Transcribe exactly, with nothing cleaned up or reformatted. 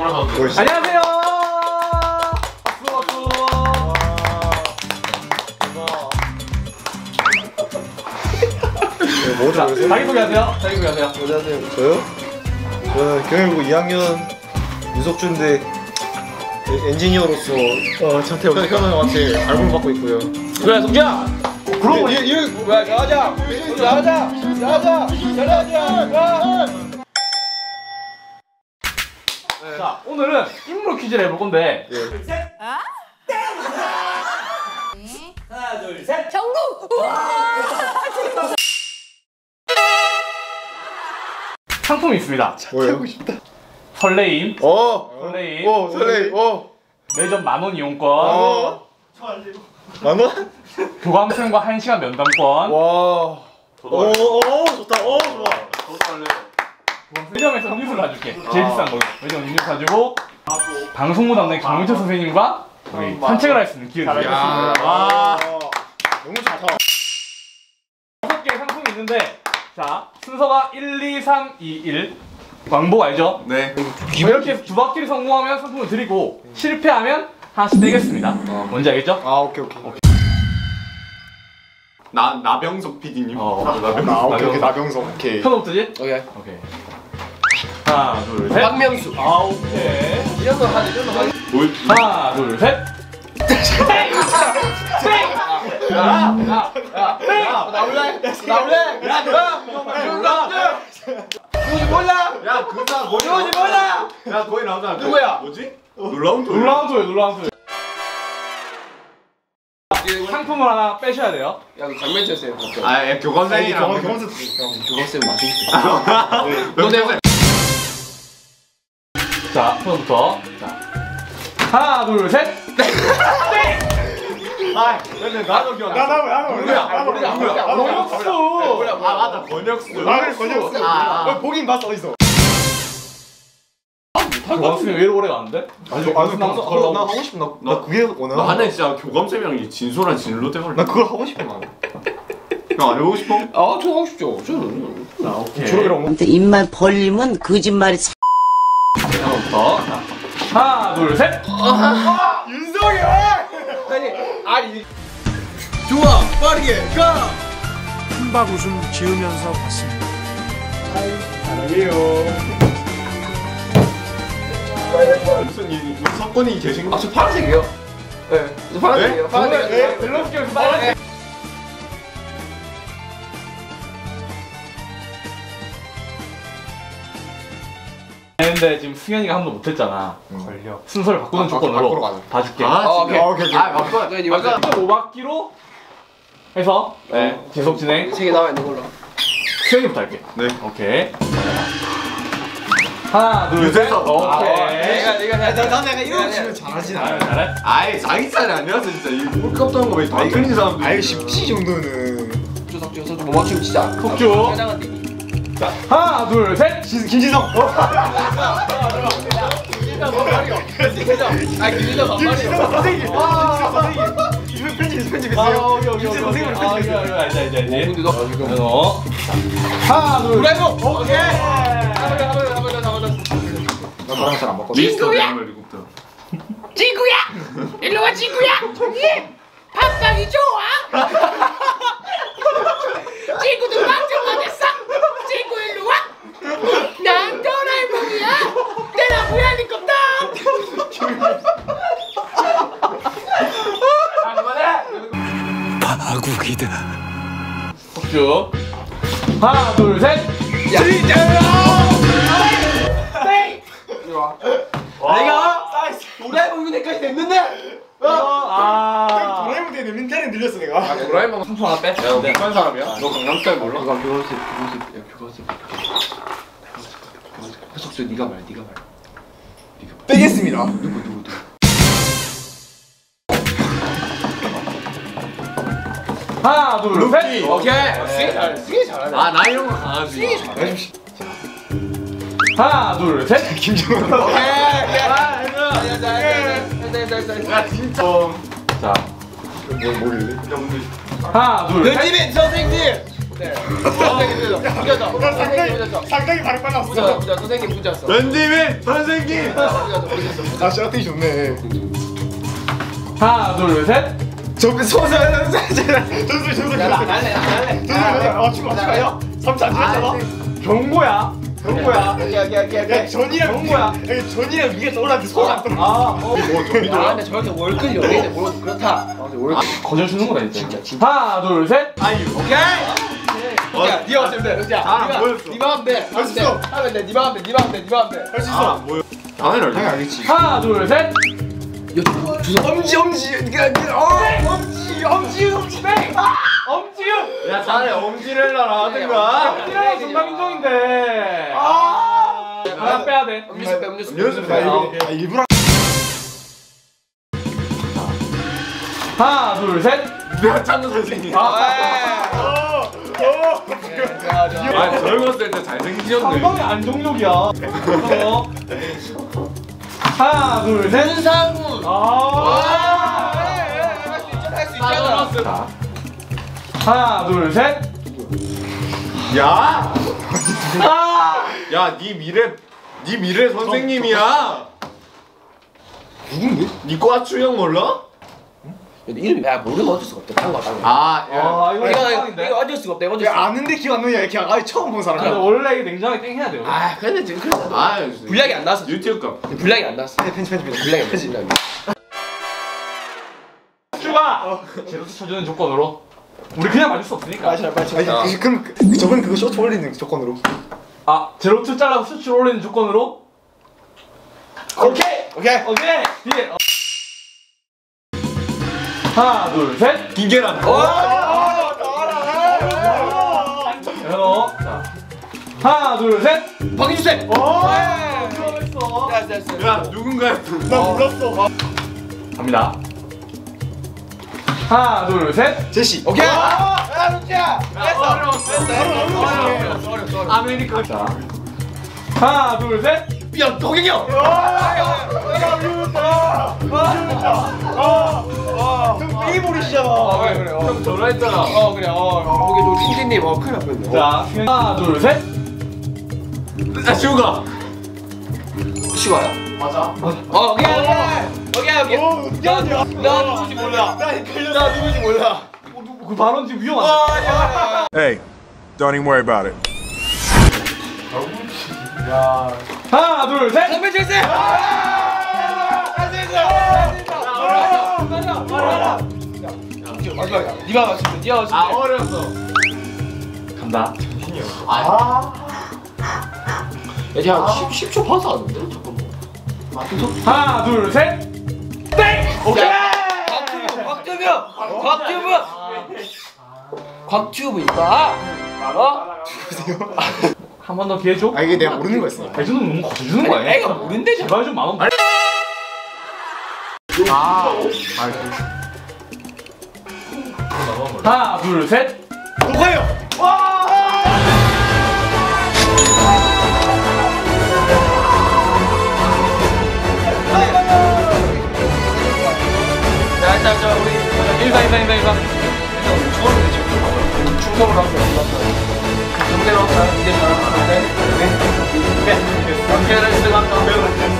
안녕하세요. 박수 박수. 뭐 어디 자기 소개하세요. 자기 소개하세요. 안녕하세요. 저요? 저는 경영고 이 학년 윤석준인데 엔지니어로서 어 저한테 현우 형한테 알고를 받고 있고요. 그래 석주야. 그럼 이 이 왜 가자. 가자. 가자. 가자. 자 오늘은 인물 퀴즈를 해볼 건데. 예. 아? 하나 둘 셋. 정국! 우와! 상품이 있습니다. 뭐예요? 하고 싶다. 설레임. 어. 설레임. 어 설레임. 어. 매점 만원 이용권. 어. 만 원? 교감생과 한 시간 면담권. 와. 오, 오, 좋다. 오, 좋아. 매점에서 음료수를 사줄게. 제일 비싼 걸로. 매점 음료수 사주고 방송부 담당 강민철 선생님과 우리 산책을 할 수 있는 기회를 드리겠습니다. 와. 너무 좋다. 다섯 개의 상품이 있는데 자 순서가 일, 이, 삼, 이, 일 광복 알죠? 네. 이렇게 해서 두 바퀴를 성공하면 상품을 드리고 실패하면 하나씩 떼겠습니다. 뭔지 알겠죠? 아, 오케이, 오케이. 나 나병석 피디님. 어, 나병석. 아, 오케이, 오케이. 나병석. 오케이. 현우부터지? 오케이. 오케이. 하나, 둘, 셋. 박명수. 아, 오케이. 이런 거 하지, 이런 거 하지. 뭘? 하나, 둘, 셋. 땡! 땡! 야, 야, 야, 땡! 나올래? 나올래? 야, 누가? 몰라. 누구지 몰라? 야, 그 사람 거기 누구지 몰라? 야, 거기 나오잖아. 누구야? 뭐지? 놀라운드. 놀라운드예요, 놀라운드. 상품을 하나 빼셔야 돼요. 야, 그 강면 쳤어요. 아, 야, 교관생이랑. 교관생. 교관생 맞으니까. 너 내가. 자, 처음부터. 자. 하나, 둘, 셋. 땡! 아, 근데 나도 기억. 나, 나, 나, 누구야? 나, 나, 누구야? 누구야? 권혁수. 아, 맞다. 권혁수. 아, 그래, 권혁수. 아, 아. 어, 보긴 봤어, 어디서? 교감생이 왜 이렇게 오래 가는데? 아니, 아니, 나 하고 싶어. 나, 나 그게 원해. 나 하늘 진짜 교감쌤이랑 진솔한 진로 때문에. 나 그걸 하고 싶어, 나. 형, 안 해보고 싶어? 아, 저 하고 싶죠. 저는. 자, 오케이. 졸업이랑 근데 입만 벌리면 거짓말이 사... 처음부터. 자, 하나, 둘, 셋. 윤석이 아니, 아니. 좋아, 빠르게 가. 큰박 웃음 지으면서 봤습니다. 사랑해요. 무슨 이, 이 사건이 계신 거? 아, 저 파란색이에요. 네, 저 파란색이에요. 파란색. 네, 밸런스게임에서 빨간색. 근데 지금 승현이가 한 번도 못했잖아. 걸려. 순서를 바꾸는 아, 조건으로 바꾸러 가자. 봐줄게. 아, 아, 오케이. 진짜? 오케이, 오케이. 아, 바꿔. 네, 이거 바꿔. 오 바퀴로 해서 네, 계속 진행. 세개 나와 있는 걸로. 승현이부터 할게. 네. 오케이. 하나, 둘, 셋. 유재석. 오케이. 내가 내가 내가 나 내가 이런 거 치면 잘하진 잘해, 않아. 잘해. 아이, 자기 차례 아니었어, 진짜. 이 꼴값도 한 거 왜 다 틀린 사람들. 아이 십지 정도는. 조석 조석 못 맞추면 진짜. 속주. 짜장한 얘기. 자, 하나, 둘, 셋. 김지성. 아, 김지성 반말이야. 선생님. 와, 선생님. 편집 편집했어요. 아, 오케이, 오케이, 오케이. 선생님 아, 편집. 이거, 이거, 알자, 알자, 이제. 근데 너 지금 너. 하나, 둘, 셋. 오케이. 한번 더, 한번 더, 한번 더, 한번 더. 나 너랑 잘안 바꿔. 미스터 대한민국부터. 친구야! 일로 와 친구야! 예! 밥상이 좋아! 친구들 빵좀 어딨어? 친구 일로 와! 난 도라에몽이야! 내가 고양이 겁다! 파국이다. 속주. 하나, 둘, 셋. 야. 땡! 내가 도라에몽 이거 내까지 됐는데. 아. 도라에몽 때 민자리 늘렸어 내가. 아, 도라에몽 상품 하나 빼. 야, 너 북한 사람이야? 너 강남스타일 몰라? 그거 교과서 교과서 교과서 교과서 해석수 네가 말 네가 말. 빼겠습니다. 누구 누구 누구. 하나, 둘, 셋. 오케이. 스윙 잘 스윙 잘하네. 아, 나 이런 거 강하지. 스윙 잘해. 하나, 둘, 셋. 김정은. 오케이. 야, 진짜. 자, 뭐 뭐길래? 야, 근데 하나, 둘, 셋. 편집인 선생님. 네. 선생님 부졌어. 부졌어. 선생님 부졌어. 상당히 발이 빨랐어. 부졌어. 부졌어. 선생님 부졌어. 런지민 선생님. 부졌어. 부졌어. 부졌어. 아 셔틀이 좋네. 하나 둘셋 저기 소설 전술 전술 전술 야, 나 안 할래. 나 안 할래. 아 지금 어디 가요? 삼 차 안 지났잖아. 경고야 경고야 오케이, 오케이, 오케이, 오케이. 야 전이랑 경고야 야 전이랑 위에 떠올랐는데 소가 안 떠올랐어. 아 어. 야, 근데 저렇게 월클이 여기서 뭐 그렇다. 아, 근데 월클. 거절 주는구나 진짜 하나 둘셋 아유. 오케이. 야, 네가 왔으면 돼. 야, 아, 네가 뭐였어? 네가 하면 돼. 할수 있어. 하면 돼. 네가 하면 돼. 네가 하면 돼. 네가 하면 돼. 할 수 아 있어. 뭐야? 당연히 당연히 알지. 알겠지. 하나 둘셋 엄지 엄지 어 엄지 엄지 엄지 엄지윤 야 차라리 엄지렐라라 하든가. 엄지윤 정답 인정인데 아 하나 빼야 돼 음료수 빼. 음료수 빼. 음료수 음료수 빼. 빼. 아, 일부러 일부러 하나 둘셋 내가 찾는 선생님. 아, 어, 어. 좋아, 좋아. 아 젊었을 때 잘생기셨네. 상당히 안정적이야 어. 하나 둘셋 윤상우. 아 할수 있잖아. 할수 있잖아. 자, 하나 둘셋 야. 야, 네 미래, 네 미래 선생님이야. 누군데? 니과 추형 몰라? 이름이 야 모르면 어쩔 수가 없다. 딴 거, 딴 거. 아, 야. 아 이거 이거 이거 땡인데 이거 어쩔 수가 없다. 이거 어쩔 야 수가 없다. 아는데 기억 안 나냐 이렇게 아 처음 본 근데 사람. 원래 이게 냉정하게 땡 해야 돼요 아, 근데 지금 그래. 아, 분량이 안 나왔어. 유튜브 거. 분량이 안 나왔어. 편집 편집 편집. 분량이 안 나왔어. 분량이. 추가 제로 쳐주는 조건으로 우리 그냥 맞을 수 없으니까 빨리 빨리. 아니 그, 그럼 그, 저번에 그거 쇼트 올리는 조건으로. 아 제로투 잘라서 수출 올리는 조건으로 오케이 오케이. 오케이 뒤에 어. 하나 둘셋 김계란. 연어 자 하나 둘셋 박인수생. 들어갔어 야, 됐어. 야, 누군가. 나 몰랐어. 갑니다 하나 둘셋 제시. 오케이. 야, 루치야. 됐어. 어려웠어. 어려웠어. 아메리카. 자 하나 둘셋 야, 도경이 형. 형 삐버리시잖아. 어, 그래, 그래. 어. 형 전화했잖아. 어, 그래. 어, 거기 저 킹진님 어, 큰일 날 뻔했네. 자 하나 둘셋 아, 슈가. 쉬워요? 맞아. 어, 오케이, 오케이. 오케이, 오케이. 나, 나 누구지 몰라. 나 헷갈려. 나 누구지 몰라. 그 발언 지금 위험한데 Hey, don't even worry about it. 하나 둘셋 선배 출세. 마지막이야. 네가 맞추면 네가 맞추면 아, 어려웠어. 간다 야, 한 십 초 파서 하는데? 잠깐만. 하나 둘셋 땡 오케이 곽튜브! 곽튜브! 곽튜브! 곽튜브니까 어? 한 번 더 기회 줘 아 이게 내가 모르는 거였어. 해주는 너무 거쳐주는 거 아니, 아니야? 애가 모른대 제발 좀 만원 하나 둘셋 녹화요. 자, 자, 자, 우리 인사 인사 인사 인사 추월을 지금 충성을 하고 있어. 정대로 하자. 이제 잘하는데. 네. 네. 연결을 시작한다.